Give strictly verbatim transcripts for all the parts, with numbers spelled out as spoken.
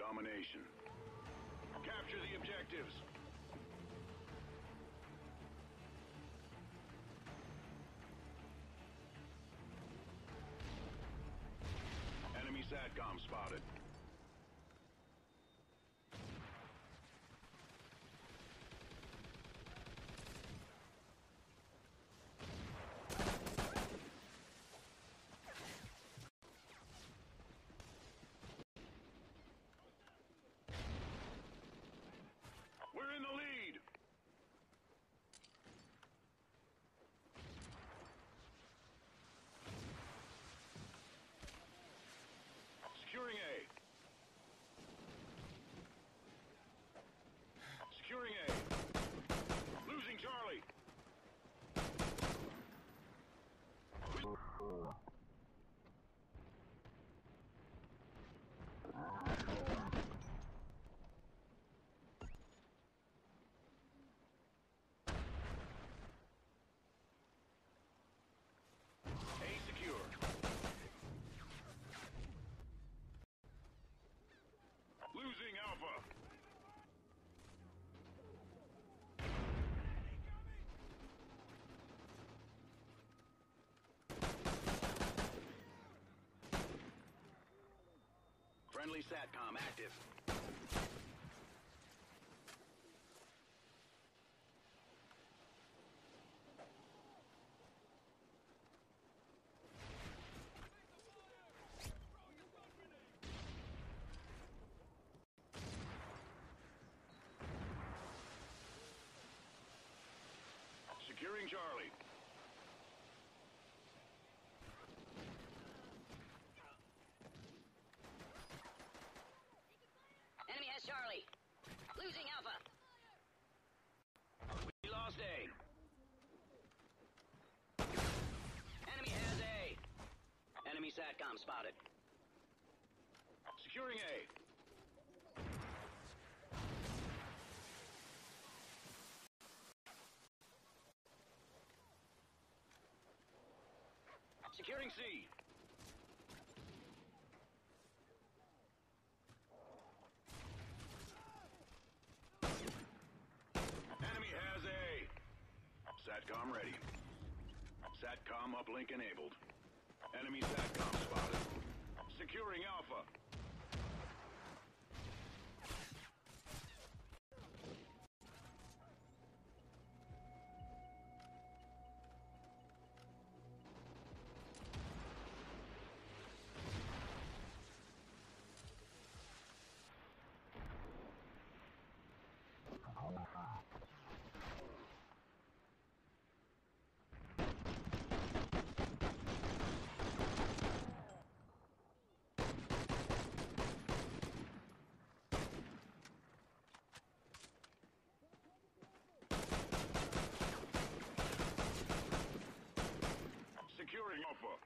domination. Capture the objectives. Enemy SATCOM spotted. We're in the lead. Securing A. Securing A. Losing Charlie. A secure. Losing Alpha. Friendly SATCOM active. Securing Charlie. Enemy has Charlie. Losing Alpha. We lost A. Enemy has A. Enemy SATCOM spotted. Securing A. Securing C. Enemy has A. SATCOM ready. SATCOM uplink enabled. Enemy SATCOM spotted. Securing Alpha. Securing Alpha.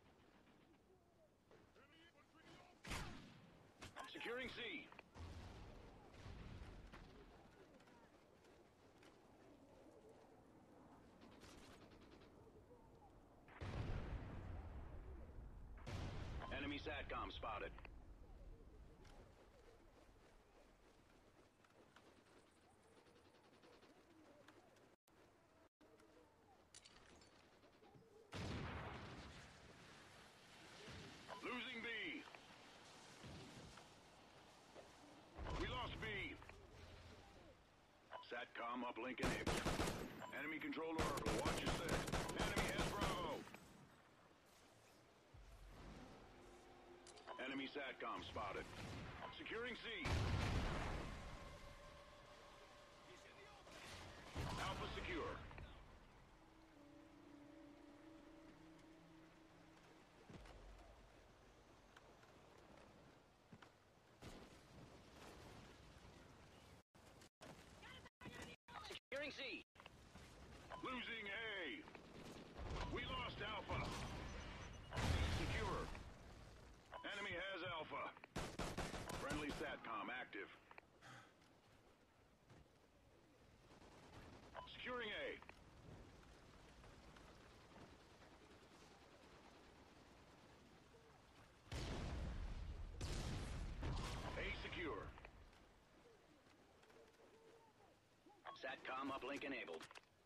Securing C. Enemy SATCOM spotted. Losing B. We lost B. SATCOM uplink enabled. Enemy controlled orbital. Watch your six. Enemy has Bravo. Enemy SATCOM spotted. Securing C. Alpha secure. Securing C. Losing A. We lost Alpha. C secure. Enemy has Alpha. Friendly SATCOM active. Securing A. A secure. SATCOM uplink enabled.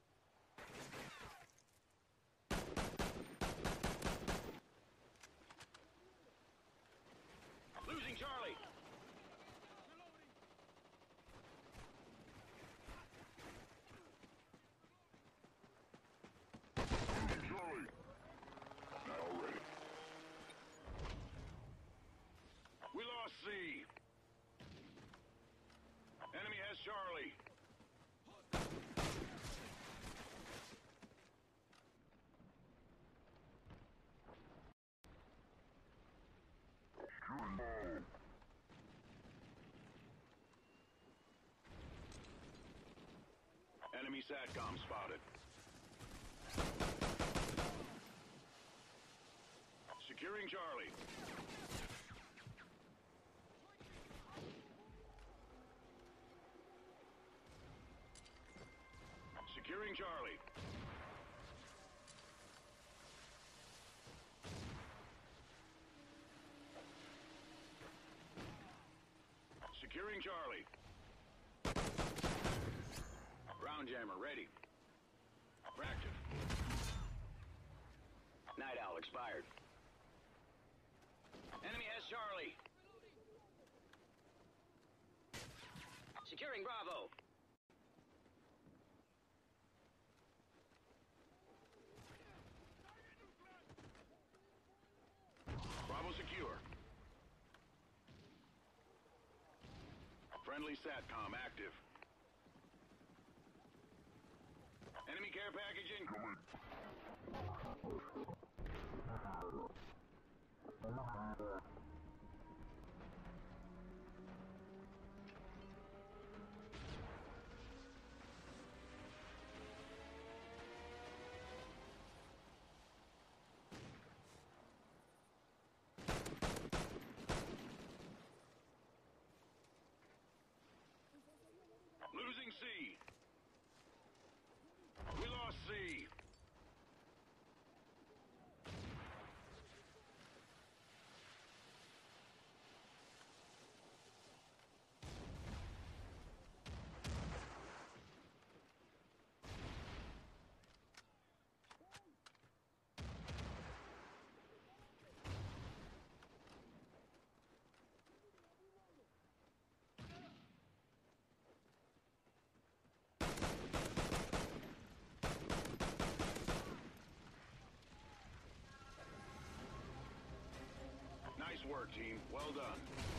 Losing Charlie. Losing Charlie. Now ready. We lost C. Enemy has Charlie. Enemy SATCOM spotted. Securing Charlie. Securing Charlie. Securing Charlie. Ground jammer ready. Active. Night Owl expired. Enemy has Charlie. Securing Bravo. Bravo secure. Friendly SATCOM active. Enemy care package incoming. Losing C. We lost C. Nice work, team. Well done.